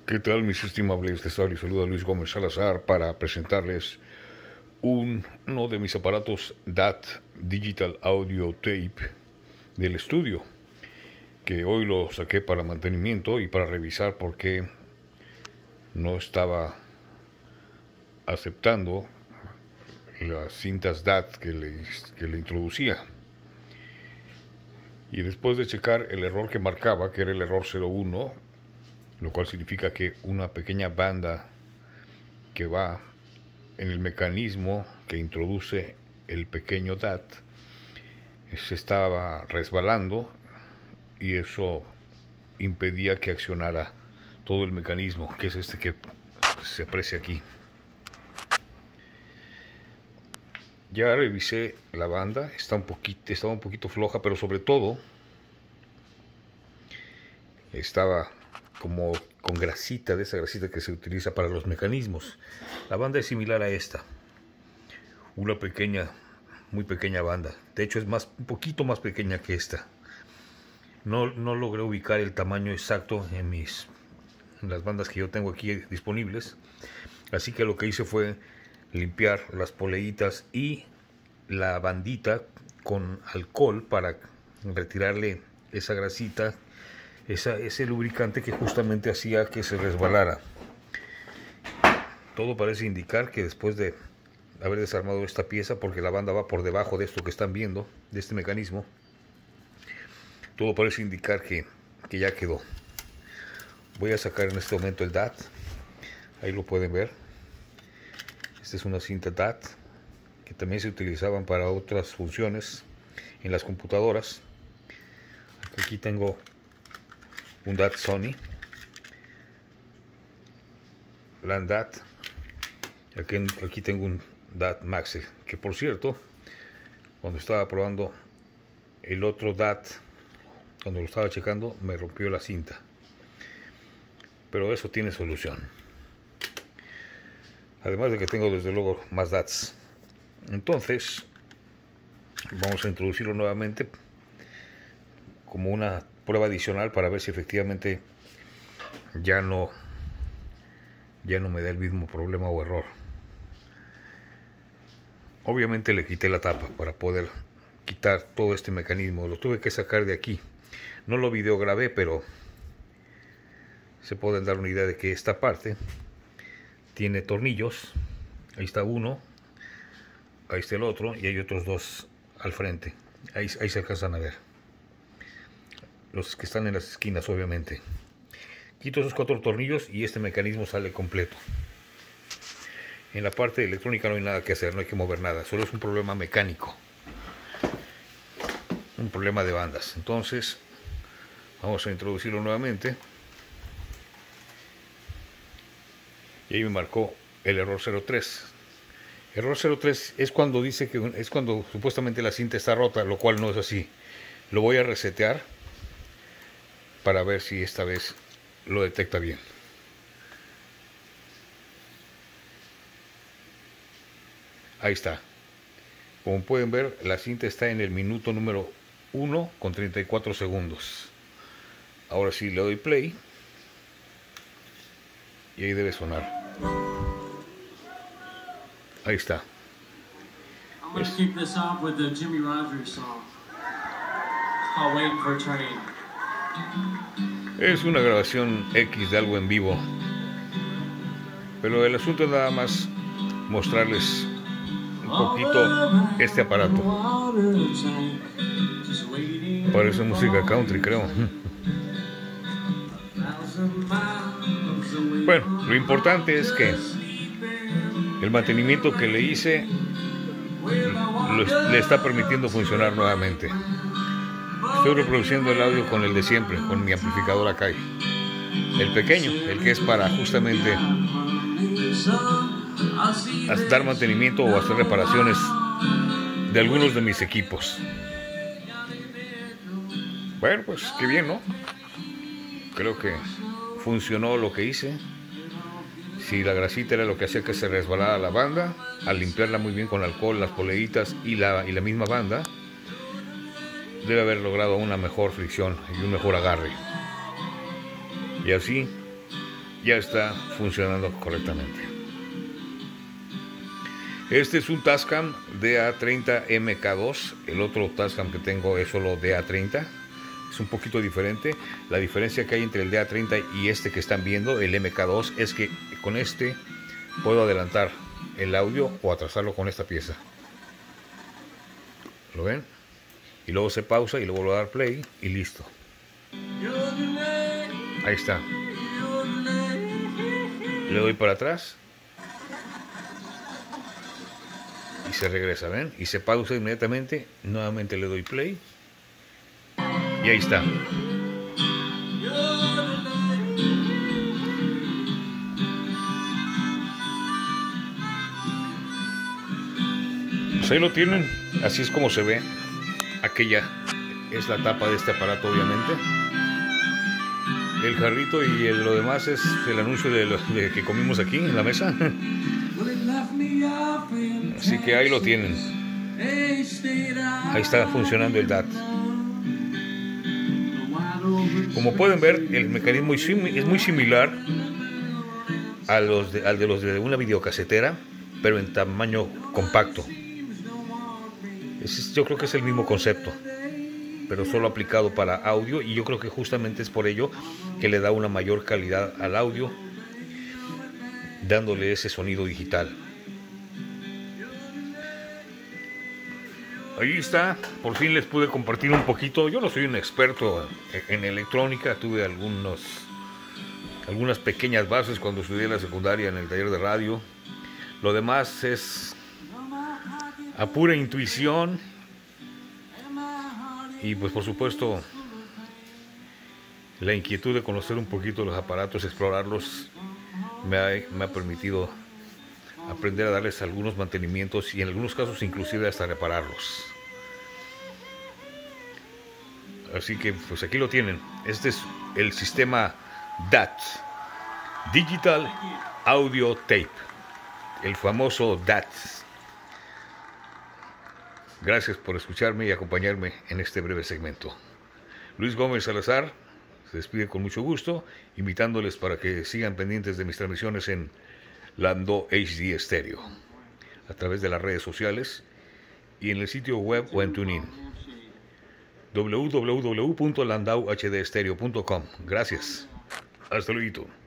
¿Qué tal, mis estimables? Les saluda Luis Gómez Salazar para presentarles uno de mis aparatos DAT, Digital Audio Tape, del estudio, que hoy lo saqué para mantenimiento y para revisar por qué no estaba aceptando las cintas DAT que le introducía. Y después de checar el error que marcaba, que era el error 01, lo cual significa que una pequeña banda que va en el mecanismo que introduce el pequeño DAT se estaba resbalando y eso impedía que accionara todo el mecanismo, que es este que se aprecia aquí. Ya revisé la banda, estaba un poquito floja, pero sobre todo estaba como con grasita, de esa grasita que se utiliza para los mecanismos. La banda es similar a esta, una pequeña, muy pequeña banda. De hecho es un poquito más pequeña que esta. No logré ubicar el tamaño exacto en las bandas que yo tengo aquí disponibles, así que lo que hice fue limpiar las poleitas y la bandita con alcohol para retirarle esa grasita, ese lubricante que justamente hacía que se resbalara. Todo parece indicar que después de haber desarmado esta pieza, porque la banda va por debajo de esto que están viendo, de este mecanismo, todo parece indicar que ya quedó. Voy a sacar en este momento el DAT, ahí lo pueden ver. Esta es una cinta DAT que también se utilizaban para otras funciones en las computadoras. Aquí tengo un DAT Sony, LAN DAT. Aquí tengo un DAT Maxe, que por cierto, cuando estaba probando el otro DAT, cuando lo estaba checando, me rompió la cinta. Pero eso tiene solución. Además de que tengo desde luego más DATs. Entonces, vamos a introducirlo nuevamente como una prueba adicional para ver si efectivamente ya no me da el mismo problema o error. Obviamente le quité la tapa para poder quitar todo este mecanismo. Lo tuve que sacar de aquí. No lo videograbé, pero se pueden dar una idea de que esta parte tiene tornillos. Ahí está uno, ahí está el otro y hay otros dos al frente. Ahí se alcanzan a ver. Los que están en las esquinas, obviamente. Quito esos 4 tornillos y este mecanismo sale completo. En la parte electrónica no hay nada que hacer, no hay que mover nada, solo es un problema mecánico, un problema de bandas. Entonces vamos a introducirlo nuevamente y ahí me marcó el error 03. Error 03 es cuando dice que es cuando supuestamente la cinta está rota, lo cual no es así. Lo voy a resetear para ver si esta vez lo detecta bien. Ahí está. Como pueden ver, la cinta está en el minuto número 1 con 34 segundos. Ahora sí le doy play y ahí debe sonar. Ahí está. I'm gonna kick this off with the Jimmy Rogers song. It's called Waiting for a Train. Es una grabación X de algo en vivo, pero el asunto es nada más mostrarles un poquito este aparato. Parece música country, creo. Bueno, lo importante es que el mantenimiento que le hice le está permitiendo funcionar nuevamente. Estoy reproduciendo el audio con el de siempre, con mi amplificador acá. El pequeño, el que es para justamente dar mantenimiento o hacer reparaciones de algunos de mis equipos. Bueno, pues qué bien, ¿no? Creo que funcionó lo que hice. Si la grasita era lo que hacía que se resbalara la banda, al limpiarla muy bien con alcohol, las poleitas y la misma banda, debe haber logrado una mejor fricción y un mejor agarre. Y así ya está funcionando correctamente. Este es un Tascam DA30 MK2. El otro Tascam que tengo es solo DA30. Es un poquito diferente. La diferencia que hay entre el DA30 y este que están viendo, el MK2, es que con este puedo adelantar el audio o atrasarlo con esta pieza. ¿Lo ven? Y luego se pausa y le vuelvo a dar play y listo. Ahí está. Le doy para atrás y se regresa, ¿ven? Y se pausa inmediatamente. Nuevamente le doy play y ahí está. Pues ahí lo tienen. Así es como se ve. Aquella es la tapa de este aparato, obviamente. El jarrito y lo demás es el anuncio de que comimos aquí en la mesa. Así que ahí lo tienen. Ahí está funcionando el DAT. Como pueden ver, el mecanismo es muy similar al de los de una videocasetera, pero en tamaño compacto. Yo creo que es el mismo concepto, pero solo aplicado para audio, y yo creo que justamente es por ello que le da una mayor calidad al audio, dándole ese sonido digital. Ahí está, por fin les pude compartir un poquito. Yo no soy un experto en electrónica, tuve algunas pequeñas bases cuando estudié la secundaria en el taller de radio. Lo demás es a pura intuición y pues por supuesto la inquietud de conocer un poquito los aparatos, explorarlos, me ha permitido aprender a darles algunos mantenimientos y en algunos casos inclusive hasta repararlos. Así que pues aquí lo tienen. Este es el sistema DAT, Digital Audio Tape, el famoso DAT. Gracias por escucharme y acompañarme en este breve segmento. Luis Gómez Salazar se despide con mucho gusto, invitándoles para que sigan pendientes de mis transmisiones en Landau HD Stereo, a través de las redes sociales y en el sitio web o en TuneIn. www.landauhdstereo.com. Gracias. Hasta luego.